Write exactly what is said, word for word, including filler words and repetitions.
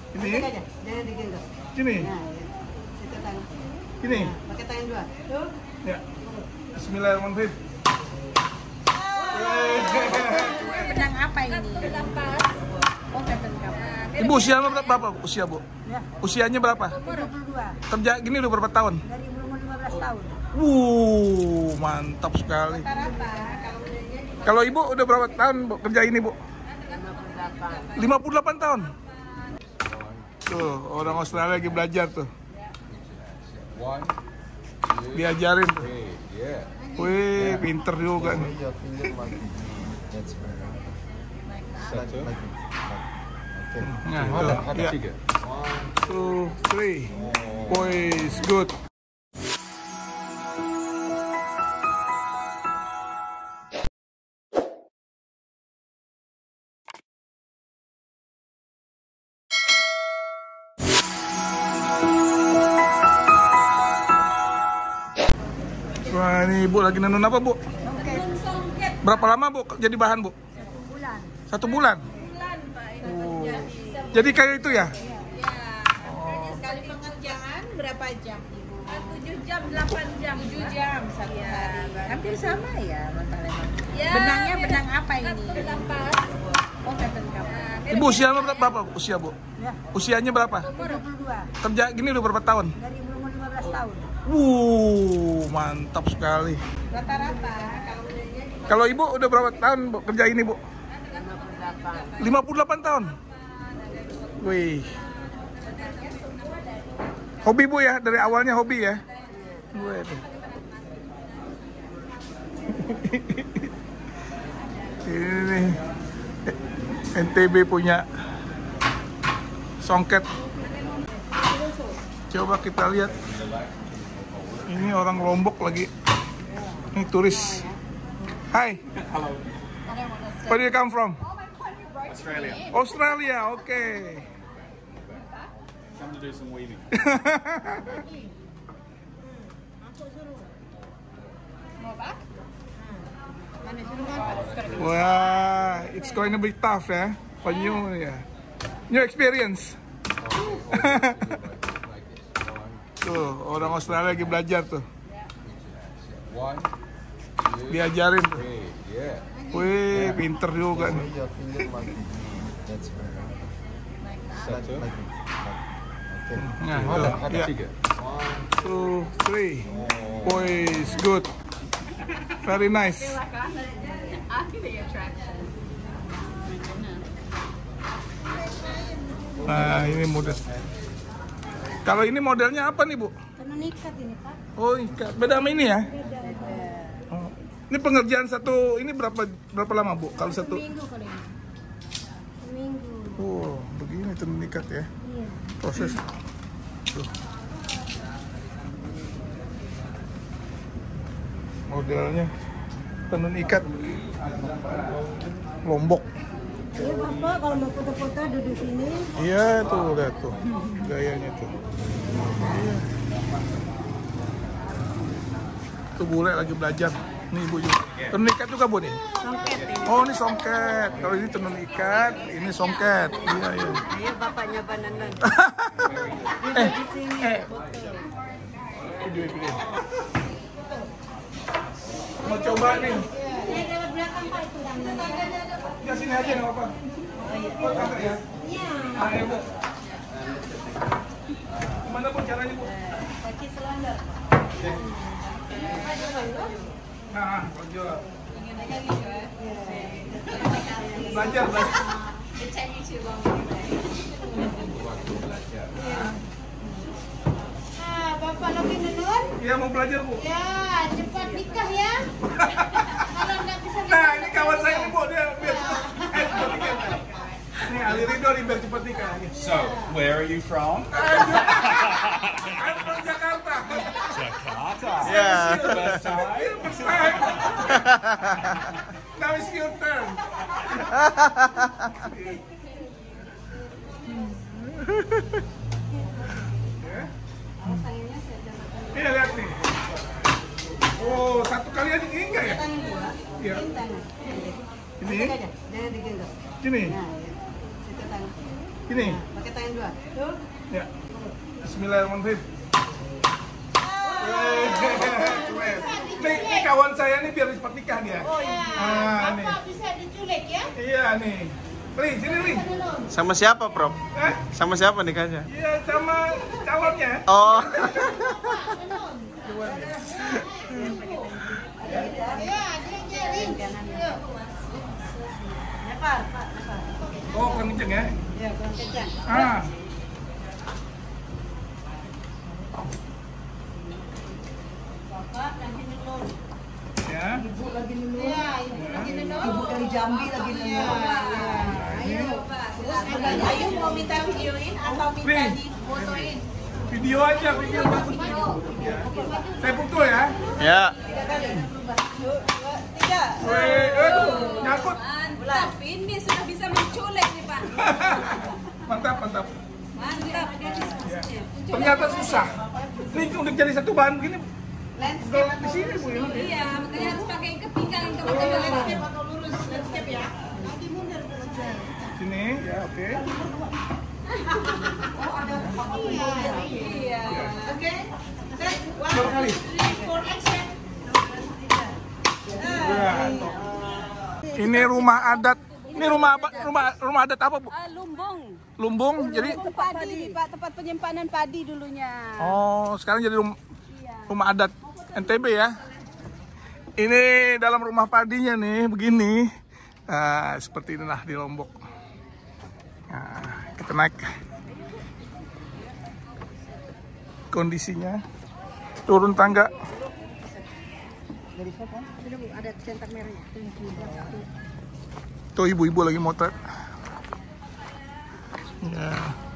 Ini? Aja, jangan digendong. Gini? Nah, ya. Situ tangan. Gini? Nah, pakai tangan dua. Tuh. Ya. Bismillahirrahmanirrahim. Benang apa ini? Oh, benang kapas. Ibu usia berapa usia bu? Ya. Usianya berapa? tujuh puluh dua. Kerja gini udah berapa tahun? Dari umur lima belas tahun. Wuh, mantap sekali. Rata-rata Kalau ibu udah berapa tahun bu, kerja ini bu? lima puluh delapan tahun. Tuh, orang Australia lagi belajar tuh. Diajarin tuh. Wih, pinter juga nih. Nah, tuh, ya. Two, three. Boys, good. Wah, ini ibu lagi nenun apa bu? Berapa lama bu jadi bahan bu? Satu bulan. Satu bulan. Oh. Jadi kayak itu ya? sekali pengerjaan berapa jam ibu? tujuh jam, delapan jam. tujuh jam satu hari. Hampir sama ya, Bang. Ya, Benangnya benang apa ini? Benang kapas. Oh, benang kapas. Ibu usia berapa bu? Usia bu? Ya. Usianya berapa? tujuh puluh dua. Kerja gini udah berapa tahun? Dari umur lima belas tahun. Wuh, mantap sekali. Rata-rata Kalau ibu udah berapa tahun bu, kerja ini bu? lima puluh delapan tahun. Wih. Hobi bu ya, dari awalnya hobi ya? Wih, tuh. Ini nih N T B punya songket. Coba kita lihat. Ini orang Lombok lagi. Ini turis. Hi. Hello. Where do you come from? Australia. Australia, okay. Come to do some weaving. Wah, it's going to be tough ya, for you ya. New experience. Tuh, orang Australia lagi belajar tuh. Diajarin tuh. Wih, pinter juga nih. Nah, tuh, ya. Two, three. Boys, good. Very nice. Nah, ini model. Kalau ini modelnya apa nih, Bu? Tenun ikat ini, Pak. Oh, ikat. Beda sama ini ya? Oh. Ini pengerjaan satu ini berapa berapa lama, Bu? Kalau satu Minggu kali ini. Minggu. Oh, begini tenun ikat ya. Iya. Proses. Tuh. Modelnya tenun ikat Lombok. Ini Bapak kalau mau foto-foto duduk sini. Iya tuh, lihat tuh gayanya tuh. Iya. Tuh bule lagi belajar. Nih ibu juga. Tenun ikat juga bu nih. Songket ini. Oh ini songket. Kalau ini tenun ikat, ini songket. Iya iya. Ayo bapaknya bananan. eh, Di sini eh. foto. Video video. Mau coba nih. Ini lewat belakang Pak itu. Ya sini aja nggak apa-apa. Oh kagak ya. Iya. Ayo bu. Gimana bu caranya bu? Kaki selondor. Nah, jual. Belajar, belajar. Ah, Bapak lagi menun? Iya mau belajar bu. Ya, cepat nikah ya. Kalau nggak bisa Nah ini kawan saya nih bu, dia biar cepat, eh, cepat nikah. Ini Ali Ridho nih biar cepat nikah. So, where are you from? I'm from Jakarta. Jakarta. Yeah. First time. First time. Now it's your turn. Ini lihat nih. Oh, satu kali aja ini enggak ya? tangan dua. Iya. Tangan. Ini, Pakai aja, jangan digendong. gini, Nah, ya. Situ tangan. gini. Nah, pakai Kata yang dua. Tuh. Ya. Bismillahirrahmanirrahim. Nih, ini kawan saya nih biar cepat nikah dia. Oh iya. Ah, nih. Bapak bisa diculik ya? Iya nih. Li, sini Li. Sama siapa, Prof? Eh? Sama siapa nikahnya? Iya, sama calonnya. Oh. Iya, dia nyari. Lepar, Pak. Oh, kurang kenceng ya? Iya, kurang kencang. Ah. Bapak lagi nenun. Ya. Ibu lagi nenun. Iya, ibu lagi nenun. Ibu dari Jambi lagi nenun. Iya. Ayo. Terus Ayu mau minta videoin atau minta Nih. difotoin? Video aja, video bagus. Ya. Saya pukul ya. Ya. Tiga kali. Dua, dua, tiga. Weh, aduh, nyangkut. Mantap, ini sudah bisa menculik nih Pak. Mantap, mantap. Mantap. Ya. Ternyata susah. Ini untuk jadi satu bahan begini. Landscape Di sini Bu ya. Iya, makanya harus pakai ikat pinggang yang atau teman-teman. landscape atau lurus landscape ya? Nanti mundur ke sini. Sini, ya oke. Iya. Iya. Oke. Set. One, Berapa kali? two, three, four, action. Ya. Ini rumah adat. Ini rumah apa? Rumah rumah adat apa, Bu? Ah, lumbung. Lumbung. Jadi Padi, Pak, tempat penyimpanan padi dulunya. oh, sekarang jadi rum- rumah adat N T B ya. Ini dalam rumah padinya nih begini. Nah, seperti inilah di Lombok. Nah, kita naik. Kondisinya turun tangga. Ada centang merahnya. Tuh ibu-ibu lagi motret. Ya.